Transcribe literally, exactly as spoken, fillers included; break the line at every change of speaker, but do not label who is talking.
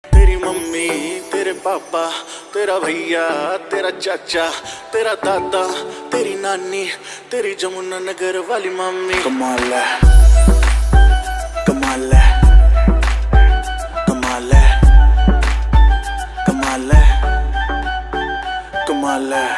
तेरी मम्मी, तेरे पापा, तेरा भैया, तेरा चाचा, तेरा दादा, तेरी नानी, तेरी जमुना नगर वाली मम्मी। कमाल है, कमाल है, कमाल है, कमाल है, कमाल है।